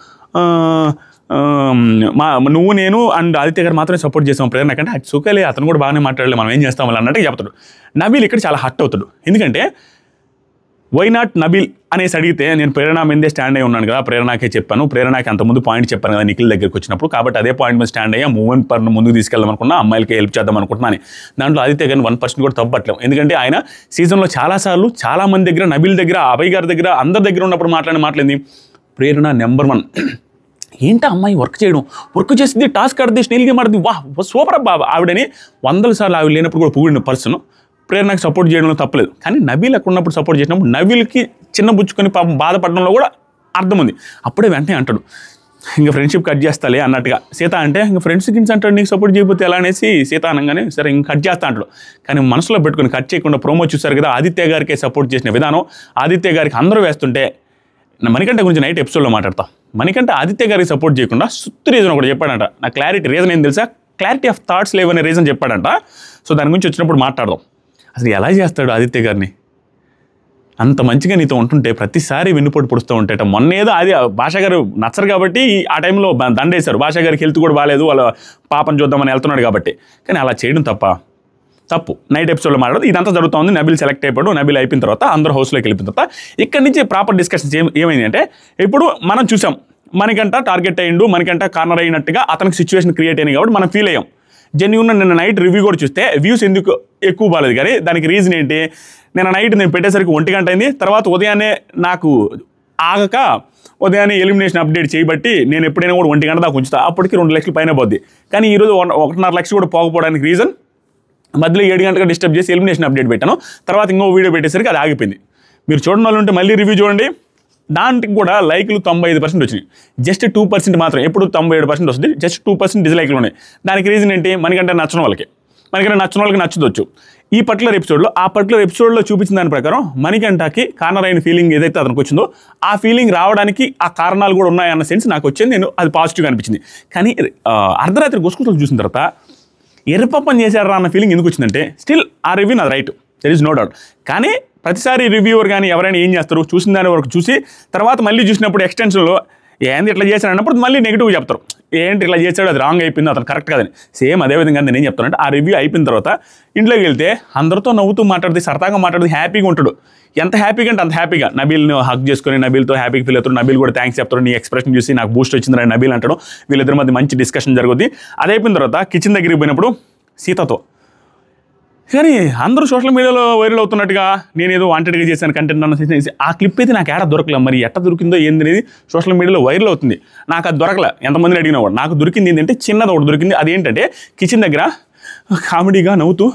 మా నువ్వు నేను అండ్ ఆదిత్య గారు మాత్రమే సపోర్ట్ చేస్తాం ప్రేరణ కంటే, అది సుఖలే అతను కూడా బాగానే మాట్లాడలే, మనం ఏం చేస్తాం వాళ్ళు అన్నట్టు చెప్తాడు. నబీల్ ఇక్కడ చాలా హట్ అవుతాడు. ఎందుకంటే వై నాట్ నబీల్ అనేసి అడిగితే నేను ప్రేరణ మీదే స్టాండ్ అయ్యి ఉన్నాను కదా, ప్రేరణకే చెప్పాను, ప్రేరణకి అంతకుముందు పాయింట్ చెప్పాను కదా నిఖిల్ దగ్గరికి వచ్చినప్పుడు, కాబట్టి అదే పాయింట్ మీద స్టాండ్ అయ్యా, మూవ్మెంట్ పర్ను ముందుకు తీసుకెళ్దాం అనుకున్నా, అమ్మాయిలకి హెల్ప్ చేద్దాం అనుకుంటున్నాను. దాంట్లో ఆదిత్య గారిని వన్ పర్సెంట్ కూడా తప్పట్లేము. ఎందుకంటే ఆయన సీజన్లో చాలాసార్లు చాలా మంది దగ్గర, నబీల్ దగ్గర, అభయ్ గారి దగ్గర, అందరి దగ్గర ఉన్నప్పుడు మాట్లాడిన మాట్లాడింది ప్రేరణ నెంబర్ వన్. ఏంటి అమ్మాయి వర్క్ చేయడం, వర్క్ చేసింది, టాస్క్ ఆడుతుంది, స్నేల్ గేమ్ ఆడుతుంది, వా సూపర్ బాబా ఆవిడని వందల సార్లు ఆవిడ లేనప్పుడు కూడా పొగిడిన పర్సన్. ప్రేరణకు సపోర్ట్ చేయడంలో తప్పలేదు. కానీ నబీల్ అక్కడ ఉన్నప్పుడు సపోర్ట్ చేసినప్పుడు నబీల్కి చిన్న బుచ్చుకొని పాపం బాధపడడంలో కూడా అర్థం ఉంది. అప్పుడే వెంటనే అంటాడు ఇంకా ఫ్రెండ్షిప్ కట్ చేస్తాలే అన్నట్టుగా. సీత అంటే ఇంకా ఫ్రెండ్స్ కింద అంటాడు, నీకు సపోర్ట్ చేయకపోతే ఎలా అనేసి సీత అనగానే సరే ఇంకా కట్ చేస్తా అంటాడు. కానీ మనసులో పెట్టుకుని కట్ చేయకుండా ప్రోమో చూశారు కదా, ఆదిత్య గారికి సపోర్ట్ చేసిన విధానం, ఆదిత్య గారికి అందరూ వేస్తుంటే మణికంఠ గురించి నైట్ ఎపిసోడ్లో మాట్లాడతాం. మణికంఠ ఆదిత్య గారికి సపోర్ట్ చేయకుండా సుత్తు రీజన్ ఒకటి చెప్పాడంట. నా క్లారిటీ రీజన్ ఏం తెలుసా, క్లారిటీ ఆఫ్ థాట్స్ లేవనే రీజన్ చెప్పాడంట. సో దాని గురించి వచ్చినప్పుడు మాట్లాడదాం. అసలు ఎలా చేస్తాడు ఆదిత్య గారిని, అంత మంచిగా నీతో ఉంటుంటే ప్రతిసారి వెన్నుపోటు పొడుస్తూ ఉంటాయట. మొన్న ఏదో అది భాషా గారు నచ్చరు కాబట్టి ఆ టైంలో దండేశారు. భాషా గారికి హెల్త్ కూడా బాగాలేదు, వాళ్ళ పాపను చూద్దామని వెళ్తున్నాడు కాబట్టి. కానీ అలా చేయడం తప్ప తప్పు. నైట్ ఎపిసోడ్లో మాట్లాడదు ఇదంతా జరుగుతూ ఉంది. నబీల్ సెలెక్ట్ అయిపోయాడు. నబీల్ అయిపోయిన తర్వాత అందరూ హౌస్లోకి వెళ్ళిన తర్వాత ఇక్కడి నుంచి ప్రాపర్ డిస్కషన్స్ ఏం ఏమైంది అంటే, ఇప్పుడు మనం చూసాం మనకంట టార్గెట్ అయ్యిండు, మనకంట కార్నర్ అయినట్టుగా అతనికి సిచ్యువేషన్ క్రియేట్ అయింది కాబట్టి మనం ఫీల్ అయ్యాం. జెన్యూన్ నిన్న నైట్ రివ్యూ కూడా చూస్తే వ్యూస్ ఎందుకు ఎక్కువ బాగాలేదు, కానీ దానికి రీజన్ ఏంటి, నిన్న నైట్ నేను పెట్టేసరికి ఒంటి గంట అయింది. తర్వాత ఉదయాన్నే నాకు ఆగక ఉదయాన్నే ఎలిమినేషన్ అప్డేట్ చేయబట్టి నేను ఎప్పుడైనా కూడా ఒంటి గంట దాకా ఉంచుతా, అప్పటికి రెండు లక్షలు పైన పోద్ది. కానీ ఈరోజు ఒకటిన్నర లక్షలు కూడా పోకపోవడానికి రీజన్ మధ్యలో ఏడు గంటలకు డిస్టర్బ్ చేసి ఎలిమినేషన్ అప్డేట్ పెట్టాను. తర్వాత ఇంకో వీడియో పెట్టేసరికి అది ఆగిపోయింది. మీరు చూడడం వాళ్ళు ఉంటే మళ్ళీ రివ్యూ చూడండి. దానికి కూడా లైక్లు తొంభై ఐదు పర్సెంట్ వచ్చినాయి, జస్ట్ టూ పర్సెంట్ మాత్రం. ఎప్పుడు తొంభై ఏడు పర్సెంట్ వస్తుంది, జస్ట్ టూ పర్సెంట్ డిస్లైక్లు ఉన్నాయి. దానికి రీజన్ ఏంటి, మనకంటే నచ్చని వాళ్ళకి మనకంటే నచ్చిన వాళ్ళకి నచ్చదొచ్చు. ఈ పర్టికులర్ ఎపిసోడ్లో ఆ పర్టికులర్ ఎపిసోడ్లో చూపించిన దాని ప్రకారం మణికంఠకి కార్నర్ అయిన ఫీలింగ్ ఏదైతే అతనికి వచ్చిందో ఆ ఫీలింగ్ రావడానికి ఆ కారణాలు కూడా ఉన్నాయన్న సెన్స్ నాకు వచ్చింది. నేను అది పాజిటివ్గా అనిపించింది. కానీ అర్ధరాత్రి గుసగుసలు చూసిన తర్వాత ఎర్రపప్పని చేశారా అన్న ఫీలింగ్ ఎందుకు వచ్చిందంటే, స్టిల్ ఆ రివ్యూ నాది right, there is no doubt. కానీ ప్రతిసారి రివ్యూవర్ కానీ ఎవరైనా ఏం చేస్తారు, చూసిన దాని వరకు చూసి తర్వాత మళ్ళీ చూసినప్పుడు ఎక్స్టెన్షన్లో ఏంది ఇట్లా చేశాడు అన్నప్పుడు మళ్ళీ నెగిటివ్ చెప్తారు. ఏంటి ఇట్లా చేశాడు, అది రాంగ్ అయిపోయింది, అతను కరెక్ట్ కాదని. సేమ్ అదేవిధంగా నేను ఏం చెప్తానంటే, ఆ రివ్యూ అయిపోయిన తర్వాత ఇంట్లోకి వెళ్తే అందరితో నవ్వుతూ మాట్లాడితే, సరదాగా మాట్లాడితే హ్యాపీగా ఉంటాడు. ఎంత హ్యాపీగా అంటే అంత హ్యాపీగా నబీల్ని హక్ చేసుకుని నబీల్తో హ్యాపీగా ఫీల్ అవుతాడు. నబీల్ కూడా థ్యాంక్స్ చెప్తాడు, నీ ఎక్స్ప్రెషన్ చూసి నాకు బూస్ట్ వచ్చిందని నబీల్ అంటాడు. వీళ్ళిద్దరి మధ్య మంచి డిస్కషన్ జరుగుతుంది. అది అయిపోయిన తర్వాత కిచెన్ దగ్గరికి పోయినప్పుడు సీతతో, కానీ అందరూ సోషల్ మీడియాలో వైరల్ అవుతున్నట్టుగా నేను ఏదో వాంటెడ్గా చేశాను కంటెంట్ అన్న ఆ క్లిప్ అయితే నాకు ఏడ దొరకలే. మరి ఎట్ట దొరికిందో ఏంది అనేది సోషల్ మీడియాలో వైరల్ అవుతుంది. నాకు అది దొరకలే. ఎంతమందిని అడిగినా కూడా నాకు దొరికింది ఏంటంటే చిన్నది ఒకటి దొరికింది. అదేంటంటే కిచెన్ దగ్గర కామెడీగా నవ్వుతూ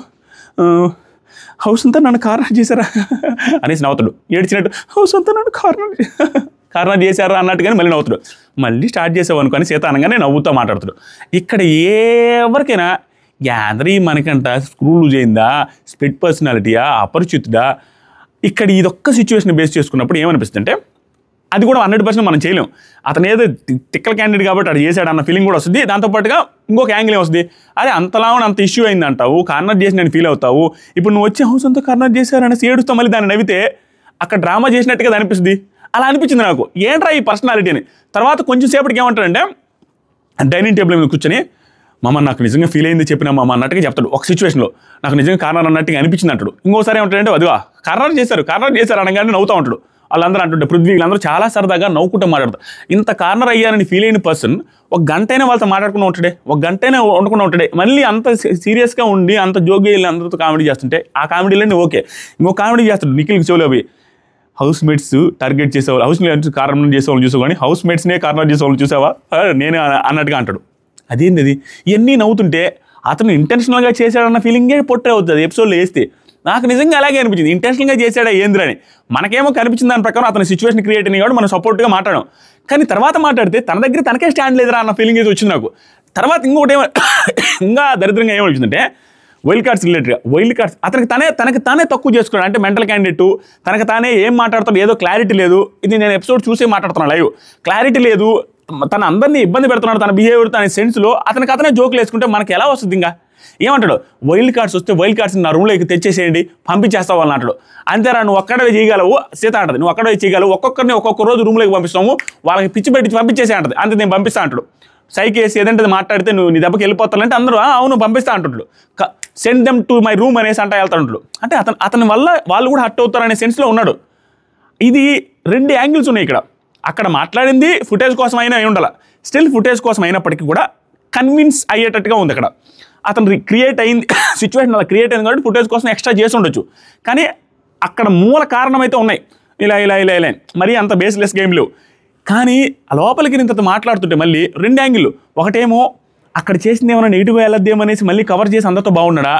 హౌస్ అంతా నన్ను కార్నర్ చేశారా అనేసి నవ్వుతాడు, ఏడ్చినట్టు. హౌస్ అంతా నన్ను కార్నర్ కార్నర్ చేశారా అన్నట్టుగానే మళ్ళీ నవ్వుతాడు. మళ్ళీ స్టార్ట్ చేసావు అనుకొని సీత అనగానే నవ్వుతూ మాట్లాడుతాడు. ఇక్కడ ఎవరికైనా గ్యాదరీ మనకంట స్క్రూ లూజ్ అయిందా, స్ప్లిట్ పర్సనాలిటీయా, అపరిచితుడా, ఇక్కడ ఇదొక్క సిచ్యువేషన్ బేస్ చేసుకున్నప్పుడు ఏమనిపిస్తుంది అంటే, అది కూడా హండ్రెడ్ పర్సెంట్ మనం చేయలేం. అతను ఏదో తిక్కల క్యాండిడేట్ కాబట్టి అది చేశాడు అన్న ఫీలింగ్ కూడా వస్తుంది. దాంతోపాటుగా ఇంకొక యాంగిల్ వస్తుంది, అదే అంతలా అంత ఇష్యూ అయింది అంటావు, కార్నర్ చేసి నేను ఫీల్ అవుతావు. ఇప్పుడు నువ్వు వచ్చి హౌస్ అంతా కార్నర్ చేశారనేసి ఏడుస్తావు, మళ్ళీ దాన్ని నవ్వితే అక్కడ డ్రామా చేసినట్టుగా అనిపిస్తుంది. అలా అనిపించింది నాకు, ఏంట్రా ఈ పర్సనాలిటీ అని. తర్వాత కొంచెం సేపటికి ఏమంటాడంటే, డైనింగ్ టేబుల్ మీద కూర్చొని మామ నాకు నిజంగా ఫీల్ అయింది చెప్పినా మామ అన్నట్టుగా చెప్తాడు. ఒక సిచ్యువేషన్లో నాకు నిజంగా కార్నర్ అన్నట్టుగా అనిపించింది అంటాడు. ఇంకోసారి ఏమంటాడంటే, అదిగా కార్నర్ చేశారు కార్నర్ చేశారు అనగానే నవ్వుతూ ఉంటాడు. వాళ్ళందరూ అంటుంటే పృథ్వీ వీళ్ళందరూ చాలా సరదాగా నవ్వుకుంటూ మాట్లాడతారు. ఇంత కార్నర్ అయ్యానని ఫీల్ అయిన పర్సన్ ఒక గంటైనా వాళ్ళతో మాట్లాడుకుని ఉంటాడే, ఒక గంటైనా వండుకుని ఉంటాడే. మళ్ళీ అంత సీరియస్గా ఉండి అంత జోగి వెళ్ళి అందరితో కామెడీ చేస్తుంటే ఆ కామెడీలోనే ఓకే. ఇంకో కామెడీ చేస్తాడు నిఖిల్ చెవులు అవి, హౌస్ మేట్స్ టార్గెట్ చేసేవాళ్ళు, హౌస్ మేట్స్ కార్నర్ చేసేవాళ్ళు చూసావు కానీ హౌస్ మేట్స్నే కార్నర్ చేసేవాళ్ళు చూసావా నేను అన్నట్టుగా అంటాడు. అదేంది అది, ఇవన్నీ నవ్వుతుంటే అతను ఇంటెన్షనల్గా చేశాడన్న ఫీలింగే పొట్టే అవుతుంది ఎపిసోడ్లో వేస్తే. నాకు నిజంగా అలాగే అనిపించింది, ఇంటెన్షనల్గా చేశాడా ఏంద్ర అని. మనకేమో కనిపించింది దాని ప్రకారం అతని సిచ్యువేషన్ క్రియేట్ అయిన కాబట్టి మనం సపోర్ట్గా మాట్లాడాం. కానీ తర్వాత మాట్లాడితే తన దగ్గర తనకే స్టాండ్ లేదురా అన్న ఫీలింగ్ అయితే వచ్చింది నాకు. తర్వాత ఇంకొకటి ఏమో ఇంకా దరిద్రంగా ఏమొచ్చిందంటే, వైల్డ్ కార్డ్స్ రిలేటెడ్గా వైల్డ్ కార్డ్స్ అతనికి తనే తనకి తానే తక్కువ చేసుకున్నాడు. అంటే మెంటల్ క్యాండిడేట్ తనకు తానే ఏం మాట్లాడతాడు ఏదో క్లారిటీ లేదు. ఇది నేను ఎపిసోడ్ చూసే మాట్లాడుతున్నాను లైవ్, క్లారిటీ లేదు, తన అందరినీ ఇబ్బంది పెడుతున్నాడు తన బిహేవియర్ తన సెన్స్లో. అతనికి అతనే జోకులు వేసుకుంటే మనకి ఎలా వస్తుంది? ఇంకా ఏమంటాడు, వైల్డ్ కార్డ్స్ వస్తే వైల్డ్ కార్డ్స్ నా రూమ్లోకి తెచ్చేసేయండి పంపించేస్తావు వాళ్ళని అంటాడు. అంతేరా నువ్వు ఒక్కడే చేయగలవు, సీత అంటది నువ్వు ఒక్కడే చేయగలవు, ఒక్కొక్కరిని ఒక్కొక్క రోజు రూమ్లోకి పంపిస్తాము, వాళ్ళకి పిచ్చి పెట్టి పంపించేసే అంటది. అంతే నేను పంపిస్తా అంటాడు. సైకి వేసి ఏదంటే మాట్లాడితే నువ్వు నీ దెబ్బకి వెళ్ళిపోతానంటే అందరూ అవును పంపిస్తా అంటుంటాడు. Send them to my room అనేసి అంట వెళ్తాడు. అంటే అతను అతని వల్ల వాళ్ళు కూడా హర్ట్ అవుతారనే సెన్స్లో ఉన్నాడు. ఇది రెండు యాంగిల్స్ ఉన్నాయి ఇక్కడ. అక్కడ మాట్లాడింది ఫుటేజ్ కోసం అయినా అయి ఉండాలి, స్టిల్ ఫుటేజ్ కోసం అయినప్పటికీ కూడా కన్విన్స్ అయ్యేటట్టుగా ఉంది అక్కడ. అతను క్రియేట్ అయింది సిచ్యువేషన్ అలా క్రియేట్ అయింది కాబట్టి ఫుటేజ్ కోసం ఎక్స్ట్రా చేసి ఉండొచ్చు. కానీ అక్కడ మూల కారణం అయితే ఉన్నాయి, ఇలా ఇలా ఇలా ఇలా మరీ అంత బేస్లెస్ గేమ్ లేవు. కానీ ఆ లోపలికి ఇంత మాట్లాడుతుంటే మళ్ళీ రెండు యాంగిల్, ఒకటేమో అక్కడ చేసింది ఏమైనా నెగిటివ్గా వెళ్ళొద్దేమనేసి మళ్ళీ కవర్ చేసి అందరితో బాగున్నాడా,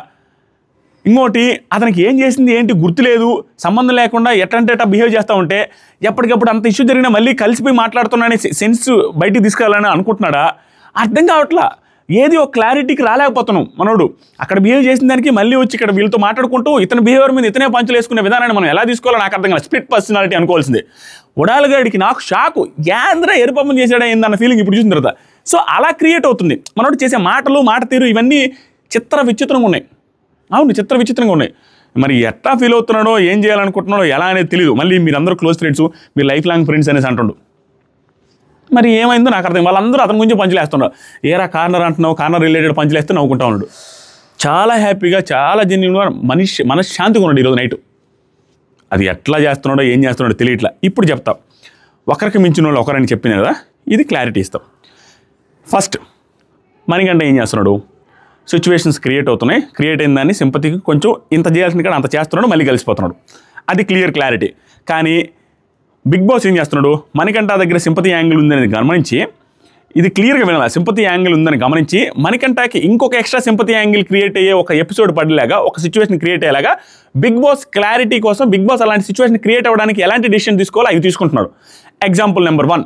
ఇంకోటి అతనికి ఏం చేసింది ఏంటి గుర్తులేదు, సంబంధం లేకుండా ఎట్టంటే ఎట్టా బిహేవ్ చేస్తూ ఉంటే ఎప్పటికప్పుడు అంత ఇష్యూ జరిగినా మళ్ళీ కలిసిపోయి మాట్లాడుతున్నానే సెన్స్ బయటికి తీసుకెళ్ళాలని అనుకుంటున్నాడా అర్థం కావట్లా. ఏది ఒక క్లారిటీకి రాలేకపోతున్నాం మనోడు. అక్కడ బిహేవ్ చేసిన దానికి మళ్ళీ వచ్చి ఇక్కడ వీళ్ళతో మాట్లాడుకుంటూ ఇతని బిహేవియర్ మీద ఇతనే పంచులు వేసుకునే విధానాన్ని మనం ఎలా తీసుకోవాలో నాకు అర్థం కాదు. Split personality అనుకోవాల్సిందే. ఉడాలగాడికి నాకు షాకు, యాంద్ర ఎరుపమ్మం చేశాడా ఏందన్న ఫీలింగ్ ఇప్పుడు చూసిన తర్వాత. సో అలా క్రియేట్ అవుతుంది మనోడు చేసే మాటలు మాట తీరు ఇవన్నీ చిత్ర విచిత్రంగా ఉన్నాయి. అవును చిత్ర విచిత్రంగా ఉన్నాయి. మరి ఎట్లా ఫీల్ అవుతున్నాడో ఏం చేయాలనుకుంటున్నాడో ఎలా అనేది తెలియదు. మళ్ళీ మీరు అందరూ క్లోజ్ ఫ్రెండ్స్, మీరు లైఫ్ లాంగ్ ఫ్రెండ్స్ అనేసి అంటుండు. మరి ఏమైందో నాకు అర్థం. వాళ్ళందరూ అతని గురించి పంచులు వేస్తున్నారు. ఏరా కార్నర్ అంటున్నావు, కార్నర్ రిలేటెడ్ పంచులు వేస్తే నవ్వుకుంటా ఉన్నాడు. చాలా హ్యాపీగా, చాలా జెన్యున్గా మనిషి మనశ్శాంతిగా ఉన్నాడు ఈరోజు నైట్. అది ఎట్లా చేస్తున్నాడో ఏం చేస్తున్నాడో తెలియట్లా. ఇప్పుడు చెప్తాం, ఒకరికి మించిన వాళ్ళు ఒకరని చెప్పింది కదా, ఇది క్లారిటీ ఇస్తాం. ఫస్ట్ మనకంటే ఏం చేస్తున్నాడు, సిచ్యువేషన్స్ క్రియేట్ అవుతున్నాయి, క్రియేట్ అయిన దాన్ని సింపతికి కొంచెం ఇంత చేయాల్సిన కాడ అంత చేస్తున్నాడు, మళ్ళీ కలిసిపోతున్నాడు. అది క్లియర్ క్లారిటీ. కానీ బిగ్ బాస్ ఏం చేస్తున్నాడు, మణికంఠ దగ్గర సింపతి యాంగిల్ ఉందని గమనించి, ఇది క్లియర్గా వినాలి, సింపతి యాంగిల్ ఉందని గమనించి మణికంఠకి ఇంకొక ఎక్స్ట్రా సింపతి యాంగిల్ క్రియేట్ అయ్యే ఒక ఎపిసోడ్ పడేలాగా, ఒక సిచ్యువేషన్ క్రియేట్ అయ్యేలాగా బిగ్ బాస్ క్లారిటీ కోసం బిగ్ బాస్ అలాంటి సిచ్యువేషన్ క్రియేట్ అవ్వడానికి ఎలాంటి డిసిషన్ తీసుకోవాలో అవి తీసుకుంటున్నాడు. ఎగ్జాంపుల్ నెంబర్ వన్,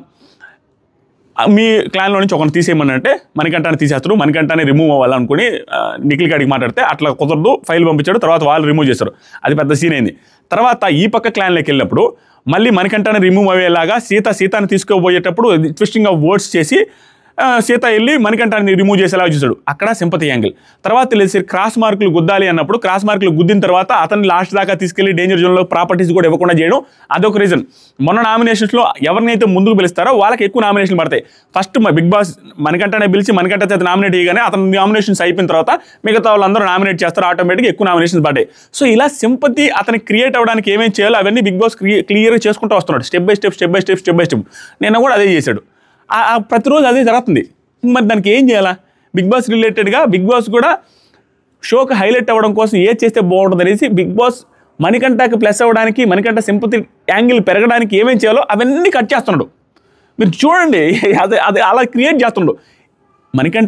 మీ క్లాన్లో నుంచి ఒకరిని తీసేయమనంటే మణికంఠాన్ని తీసేస్తారు, మణికంఠాన్ని రిమూవ్ అవ్వాలనుకుని నిఖిల్ కాడికి మాట్లాడితే అట్లా కుదరదు, ఫైల్ పంపించాడు, తర్వాత వాళ్ళు రిమూవ్ చేస్తారు. అది పెద్ద సీన్ అయింది. తర్వాత ఈ పక్క క్లాన్లోకి వెళ్ళినప్పుడు మళ్ళీ మణికంఠాన్ని రిమూవ్ అయ్యేలాగా సీత సీతాన్ని తీసుకోబోయేటప్పుడు ట్విస్టింగ్ ఆఫ్ వర్డ్స్ చేసి సీత వెళ్ళి మణికంఠాన్ని రిమూవ్ చేసేలా చూశాడు. అక్కడ సింపతి యాంగిల్. తర్వాత తెలిసి క్రాస్ మార్కులు గుద్దాలి అన్నప్పుడు క్రాస్ మార్కులు గుద్దిన తర్వాత అతన్ని లాస్ట్ దాకా తీసుకెళ్లి డేంజర్ జోన్లో ప్రాపర్టీస్ కూడా ఇవ్వకుండా చేయడం అదొక రీజన్. మొన్న నామినేషన్స్లో ఎవరినైతే ముందుకు పిలుస్తారో వాళ్ళకి ఎక్కువ నామినేషన్లు పడతాయి. ఫస్ట్ బిగ్ బాస్ మణికంఠనే పిలిచి మణికంఠ చేత నామినేట్ చేయగానే అతని నామినేషన్స్ అయిపోయిన తర్వాత మిగతా వాళ్ళందరూ నామినేట్ చేస్తారు, ఆటోమేటిక్గా ఎక్కువ నామినేషన్స్ పడ్డాయి. సో ఇలా సింపతి అతనికి క్రియేట్ అవ్వడానికి ఏమేమి చేయాలో అవన్నీ బిగ్ బాస్ క్లియర్గా చేసుకుంటూ వస్తున్నాడు, step by step step by step step by step. నేను కూడా అదే చేశాడు. ప్రతిరోజు అదే జరుగుతుంది. మరి దానికి ఏం చేయాలా? బిగ్ బాస్ రిలేటెడ్గా బిగ్ బాస్ కూడా షోకి హైలైట్ అవ్వడం కోసం ఏది చేస్తే బాగుంటుంది అనేసి బిగ్ బాస్ మణికంఠకి ప్లస్ అవ్వడానికి, మణికంఠ సింపతి యాంగిల్ పెరగడానికి ఏమేం చేయాలో అవన్నీ కట్ చేస్తున్నాడు. మీరు చూడండి, అదే అదే అలా క్రియేట్ చేస్తున్నాడు. మణికంఠ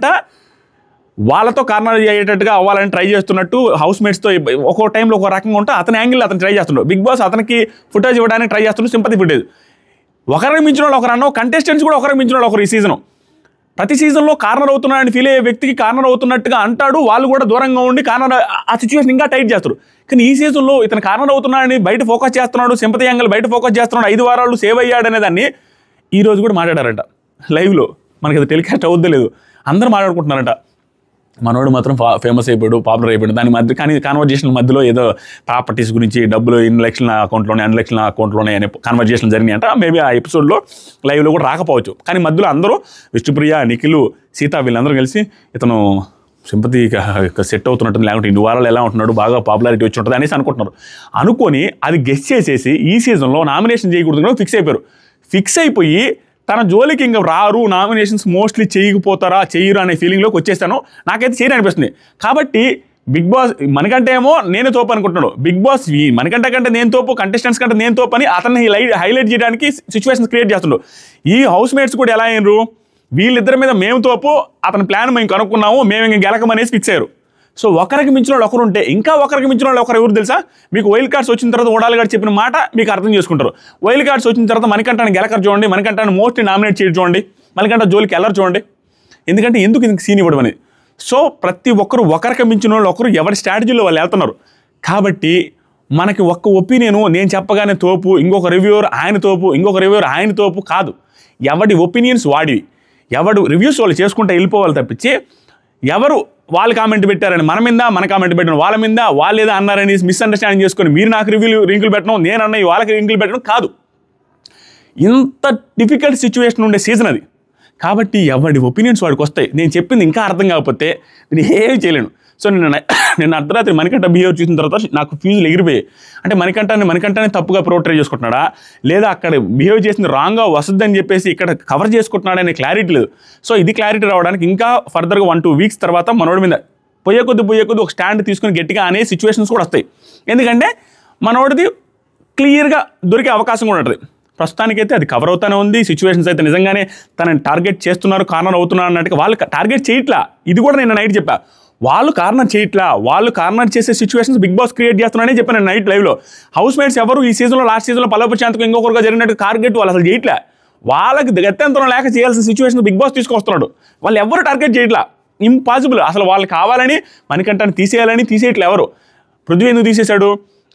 వాళ్ళతో కార్నర్ అయ్యేటట్టుగా అవ్వాలని ట్రై చేస్తున్నట్టు హౌస్ మేట్స్తో ఒక్కో టైంలో ఒక రకంగా ఉంటే అతని యాంగిల్ అతను ట్రై చేస్తున్నాడు. బిగ్ బాస్ అతనికి ఫుటేజ్ ఇవ్వడానికి ట్రై చేస్తున్నాడు, సింపతి ఫుటేజ్. ఒకరికి మించిన వాళ్ళు ఒకరు అన్నావు, కంటెస్టెంట్స్ కూడా ఒకరికి మించిన వాళ్ళు ఒకరు. ఈ సీజన్ ప్రతి సీజన్లో కార్నర్ అవుతున్నాడని ఫీల్ అయ్యే వ్యక్తికి కార్నర్ అవుతున్నట్టుగా అంటాడు, వాళ్ళు కూడా దూరంగా ఉండి కార్నర్ ఆ సిచ్యువేషన్ ఇంకా టైట్ చేస్తారు. కానీ ఈ సీజన్లో ఇతను కార్నర్ అవుతున్నాడని బయట ఫోకస్ చేస్తున్నాడు, సింపతి యాంగిల్ బయట ఫోకస్ చేస్తున్నాడు, ఐదు వారాలు సేవ్ అయ్యాడు అనే దాన్ని ఈరోజు కూడా మాట్లాడారంట లైవ్లో. మనకి అది టెలికాస్ట్ అవుద్దో లేదు, అందరూ మాట్లాడుకుంటున్నారంట. మనోడు మాత్రం ఫేమస్ అయిపోయాడు, పాపులర్ అయిపోయాడు. దాని మధ్య కానీ కాన్వర్జేషన్ మధ్యలో ఏదో ప్రాపర్టీస్ గురించి, డబ్బులు ఇన్ని లక్షల అకౌంట్లోనే అన్ని లక్షల అకౌంట్లోనే అనే కాన్వర్జేషన్ జరిగినాయి అంట. మేబీ ఆ ఎపిసోడ్లో లైవ్లో కూడా రాకపోవచ్చు. కానీ మధ్యలో అందరూ విష్ణుప్రియ, నిఖిల్, సీత వీళ్ళందరూ కలిసి ఇతను సింపతి సెట్ అవుతున్నట్టు, లేకుంటే ఇన్ని వారాలు ఎలా ఉంటున్నాడు, బాగా పాపులారిటీ వచ్చి ఉంటుంది అనేసి అనుకుంటున్నారు. అనుకొని అది గెస్ చేసేసి ఈ సీజన్లో నామినేషన్ చేయకూడదు ఫిక్స్ అయిపోయారు. ఫిక్స్ అయిపోయి తన జోలికి ఇంకా రారు, నామినేషన్స్ మోస్ట్లీ చేయకపోతారా, చేయరు అనే ఫీలింగ్లోకి వచ్చేస్తాను. నాకైతే చేయని అనిపిస్తుంది. కాబట్టి బిగ్ బాస్ మనకంటే ఏమో నేనే తోపు అనుకుంటున్నాడు. బిగ్ బాస్ ఈ మనకంటే కంటే నేను తోపు, కంటెస్టెంట్స్ కంటే నేను తోపు అని అతన్ని హైలైట్ చేయడానికి సిచ్యువేషన్స్ క్రియేట్ చేస్తున్నాడు. ఈ హౌస్ మేట్స్ కూడా ఎలా అయినరు, వీళ్ళిద్దరి మీద మేము తోపు, అతని ప్లాన్ మేము కనుక్కున్నాము, మేము ఇంక గెలకమనేసి ఫిక్స్ అయ్యారు. సో ఒకరికి మించిన వాళ్ళు ఒకరు ఉంటే ఇంకా ఒకరికి మించిన వాళ్ళు ఒకరు ఎవరు తెలుసా? మీకు వైల్డ్ కార్డ్స్ వచ్చిన తర్వాత ఓడాలి గారు చెప్పిన మాట మీకు అర్థం చేసుకుంటారు. వైల్డ్ కార్డ్స్ వచ్చిన తర్వాత మణికంఠాన్ని గెలకరు చూడండి, మణికంఠాన్ని మోస్ట్లీ నామినేట్ చేయడం చూడండి, మణికంఠ జోలికి వెళ్ళరు చూడండి. ఎందుకంటే ఎందుకు ఇందుకు సీన్ ఇవ్వడం అనేది. సో ప్రతి ఒక్కరు ఒకరికి మించిన వాళ్ళు ఒకరు ఎవరి స్ట్రాటజీలో వాళ్ళు వెళ్తున్నారు. కాబట్టి మనకి ఒక్క ఒపీనియను నేను చెప్పగానే తోపు, ఇంకొక రివ్యూవర్ ఆయన తోపు, ఇంకొక రివ్యూవర్ ఆయన తోపు కాదు. ఎవడి ఒపీనియన్స్ వాడివి, ఎవడు రివ్యూస్ వాళ్ళు చేసుకుంటే వెళ్ళిపోవాలి తప్పించి ఎవరు వాళ్ళు కామెంట్ పెట్టారని మన మీద, మన కామెంట్ పెట్టడం వాళ్ళ మీద, వాళ్ళు ఏదో అన్నారని మిస్అండర్స్టాండింగ్ చేసుకొని మీరు నాకు రివ్యూలు రింకులు పెట్టడం, నేను అన్నవి వాళ్ళకి రింకులు పెట్టడం కాదు. ఇంత డిఫికల్ట్ సిచ్యువేషన్ ఉండే సీజన్ అది. కాబట్టి ఎవరి ఒపీనియన్స్ వాడికి వస్తాయి. నేను చెప్పింది ఇంకా అర్థం కాకపోతే నేను ఏమీ చేయలేను. సో నేను నేను అర్ధరాత్రి మణికంఠ బిహేవ్ చూసిన తర్వాత నాకు ఫ్యూజులు ఎగిరిపోయాయి. అంటే మణికంఠాన్ని మణికంఠాన్ని తప్పుగా ప్రోట్రే చేసుకుంటున్నాడా, లేదా అక్కడ బిహేవ్ చేసింది రాంగ్గా వస్తుందని చెప్పేసి ఇక్కడ కవర్ చేసుకుంటున్నాడా అనే క్లారిటీ లేదు. సో ఇది క్లారిటీ రావడానికి ఇంకా ఫర్దర్గా వన్ టూ వీక్స్ తర్వాత మనోడి మీద పోయే కొద్ది పోయే కొద్ది ఒక స్టాండ్ తీసుకుని గట్టిగా అనే సిచ్యువేషన్స్ కూడా వస్తాయి. ఎందుకంటే మనోడిది క్లియర్గా దొరికే అవకాశం కూడా ఉంటుంది. ప్రస్తుతానికైతే అది కవర్ అవుతానే ఉంది. సిచ్యువేషన్స్ అయితే నిజంగానే తనని టార్గెట్ చేస్తున్నారు, కార్నర్ అవుతున్నారు అన్నట్టుగా వాళ్ళు టార్గెట్ చేయట్లా. ఇది కూడా నేను నైట్ చెప్పా, వాళ్ళు కార్నర్ చేయట్లా, వాళ్ళు కార్నర్ చేసే సిచ్యువేషన్స్ బిగ్ బాస్ క్రియేట్ చేస్తున్నారని చెప్పాను నేను నైట్ లైవ్లో. హౌస్ మేట్స్ ఎవరు ఈ సీజన్లో లాస్ట్ సీజన్లో పల్లపశాంతకు ఇంకొకరుగా జరిగినట్టు టార్గెట్ వాళ్ళు అసలు చేయట్లే. వాళ్ళకి గత్యంతరం లేక చేయాల్సిన సిచ్యువేషన్ బిగ్ బాస్ తీసుకొస్తున్నాడు. వాళ్ళు ఎవరు టార్గెట్ చేయట్లా, ఇంపాసిబుల్. అసలు వాళ్ళు కావాలని మణికంఠాన్ని తీసేయాలని తీసేయట్లే ఎవరు. పృథ్వీ ఎందుకు తీసేశాడు?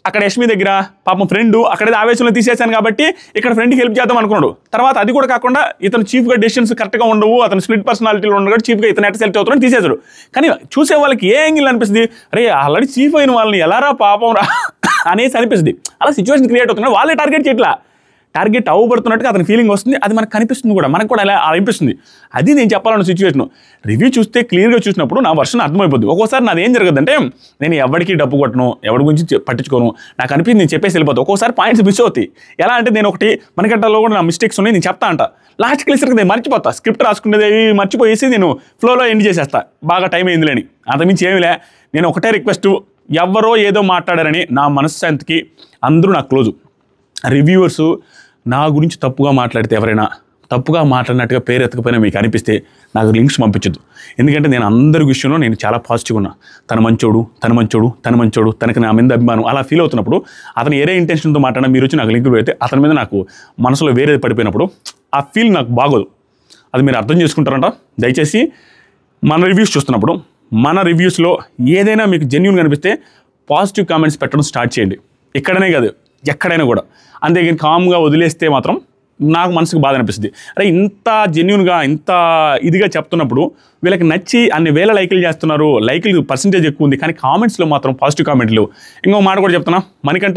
అక్కడ యష్మి దగ్గర పాపం ఫ్రెండ్ అక్కడేదో ఆవేశంలో తీసేశాను కాబట్టి ఇక్కడ ఫ్రెండ్కి హెల్ప్ చేద్దాం అనుకున్నాడు. తర్వాత అది కూడా కాకుండా ఇతను చీఫ్గా డెసిషన్స్ కరెక్ట్గా ఉండవు, అతను స్ప్లిట్ పర్సనాలిటీలో ఉండడు, చీఫ్గా ఇతను ఎట్ట సెలెక్ట్ అవుతాడని తీసేశాడు. కానీ చూసే వాళ్ళకి ఏ యాంగిల్ అనిపిస్తుంది, అరే ఆల్రెడీ చీఫ్ అయిన వాళ్ళని ఎలా రా పాపం రా అనేసి అనిపిస్తుంది. అలా సిచ్యువేషన్ క్రియేట్ అవుతున్నాడు, వాళ్ళే టార్గెట్ చేయట్లా, టార్గెట్ అవ్వబడుతున్నట్టుగా అతని ఫీలింగ్ వస్తుంది. అది మనకు కనిపిస్తుంది కూడా, మనకు కూడా అలా అనిపిస్తుంది. అది నేను చెప్పాలన్న సిచ్యువేషన్. రివ్యూ చూస్తే క్లియర్గా చూసినప్పుడు నా వర్షన్ అర్థమైపోద్ది. ఒక్కోసారి నాది ఏం జరగదంటే నేను ఎవరికి డబ్బు కొట్టను, ఎవరి గురించి పట్టించుకోను, నాకు అనిపించింది నేను చెప్పేసి వెళ్ళిపోతాను. ఒక్కోసారి పాయింట్స్ మిస్ అవుతాయి. ఎలా అంటే నేను ఒకటి మనకట్టలో కూడా నా మిస్టేక్స్ ఉన్నాయి, నేను చెప్తా అంట, లాస్ట్కి వెళ్ళేసరికి నేను మర్చిపోతా, స్క్రిప్ట్ రాసుకునేది మర్చిపోయేసి నేను ఫ్లోలో ఎండ్ చేసేస్తా, బాగా టైం అయింది లేని. అంతమించి ఏమిలే, నేను ఒకటే రిక్వెస్ట్, ఎవరో ఏదో మాట్లాడారని నా మనశ్శాంతికి అందరూ నాకు క్లోజు. రివ్యూవర్సు నా గురించి తప్పుగా మాట్లాడితే, ఎవరైనా తప్పుగా మాట్లాడినట్టుగా పేరు ఎత్తకపోయినా మీకు అనిపిస్తే నాకు లింక్స్ పంపించద్దు. ఎందుకంటే నేను అందరి విషయంలో నేను చాలా పాజిటివ్గా ఉన్నా. తన మంచోడు తన మంచోడు తన మంచోడు తనకి నా మీద అభిమానం అలా ఫీల్ అవుతున్నప్పుడు, అతను ఏరే ఇంటెన్షన్తో మాట్లాడినా మీరు వచ్చి నాకు లింకులు పెడితే అతని మీద నాకు మనసులో వేరేది పడిపోయినప్పుడు ఆ ఫీల్ నాకు బాగోదు. అది మీరు అర్థం చేసుకుంటారంట. దయచేసి మన రివ్యూస్ చూస్తున్నప్పుడు మన రివ్యూస్లో ఏదైనా మీకు జెన్యూన్గా అనిపిస్తే పాజిటివ్ కామెంట్స్ పెట్టడం స్టార్ట్ చేయండి. ఇక్కడనే కాదు ఎక్కడైనా కూడా. అంతేగాని కామ్గా వదిలేస్తే మాత్రం నాకు మనసుకు బాధ అనిపిస్తుంది. అరే ఇంత జెన్యూన్గా ఇంత ఇదిగా చెప్తున్నప్పుడు వీళ్ళకి నచ్చి అన్ని వేల లైకులు చేస్తున్నారు, లైకులు పర్సంటేజ్ ఎక్కువ ఉంది, కానీ కామెంట్స్లో మాత్రం పాజిటివ్ కామెంట్లు. ఇంకో మాట కూడా చెప్తున్నా, మనకంట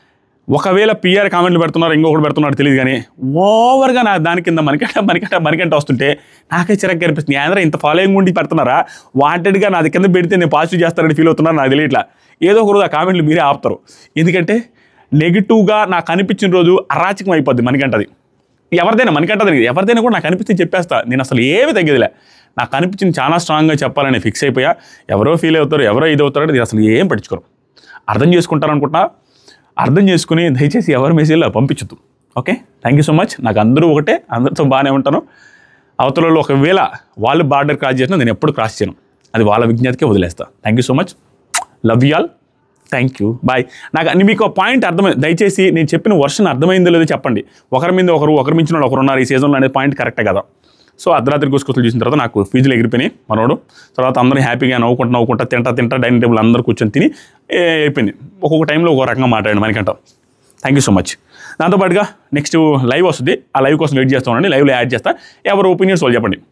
ఒకవేళ పిఆర్ కామెంట్లు పెడుతున్నారు, ఇంకొకటి పెడుతున్నాడు తెలియదు, కానీ ఓవర్గా నా దాని కింద మనకంట మనకంట మనకంట వస్తుంటే నాకే చిరక్గా అనిపిస్తుంది. అందరూ ఇంత ఫాలోయింగ్ ఉండి పెడుతున్నారా, వాంటెడ్గా నాది కింద పెడితే నేను పాజిటివ్ చేస్తారని ఫీల్ అవుతున్నారు, నాకు తెలియట్లా. ఏదో ఒక రోజు ఆ కామెంట్లు మీరే ఆపుతారు. ఎందుకంటే నెగిటివ్గా నాకు అనిపించిన రోజు అరాచకం అయిపోద్ది మనకంటది. ఎవరిదైనా మనకంటది ఎవరిదైనా కూడా నాకు అనిపించి చెప్పేస్తా, నేను అసలు ఏమి తగ్గదిలే. నాకు అనిపించింది చాలా స్ట్రాంగ్గా చెప్పాలని ఫిక్స్ అయిపోయా. ఎవరో ఫీల్ అవుతారు, ఎవరో ఇది అవుతారో నేను అసలు ఏం పట్టించుకోరు. అర్థం చేసుకుంటారు అనుకుంటా, అర్థం చేసుకుని దయచేసి ఎవరి మెసేజ్లో పంపించద్దు. Okay, thank you so much. నాకు అందరూ ఒకటే, అందరితో బాగానే ఉంటాను. అవతలలో ఒకవేళ వాళ్ళు బార్డర్ క్రాస్ చేసినా నేను ఎప్పుడు క్రాస్ చేయను, అది వాళ్ళ విజ్ఞతకే వదిలేస్తా. Thank you so much, love you all, thank you, bye. నాకు మీకు పాయింట్ అర్థమైంది, దయచేసి నేను చెప్పిన వర్షన్ అర్థమైందో లేదో చెప్పండి. ఒకరి మీద ఒకరు ఒకరి మించిన వాళ్ళు ఒకరు ఉన్నారు ఈ సీజన్లో అనేది పాయింట్ కరెక్టే కదా. సో అర్ధరాత్రి గుసుకొస్తులు చూసిన తర్వాత నాకు ఫీజులు ఎగిరిపోయినాయి మనోడు. తర్వాత అందరూ హ్యాపీగా నవ్వుకుంటా నవ్వుకుంటా తింటా తింటా డైనింగ్ టేబుల్ అందరూ కూర్చొని తిని అయిపోయింది. ఒక్కొక్క టైంలో ఒక్కొక్క రకంగా మాట్లాడండి మనకంటాం. Thank you so much. దాంతోపాటుగా నెక్స్ట్ లైవ్ వస్తుంది, ఆ లైవ్ కోసం వెయిట్ చేస్తామండి. లైవ్లో యాడ్ చేస్తా, ఎవరు ఒపీనియన్స్ వాళ్ళు చెప్పండి.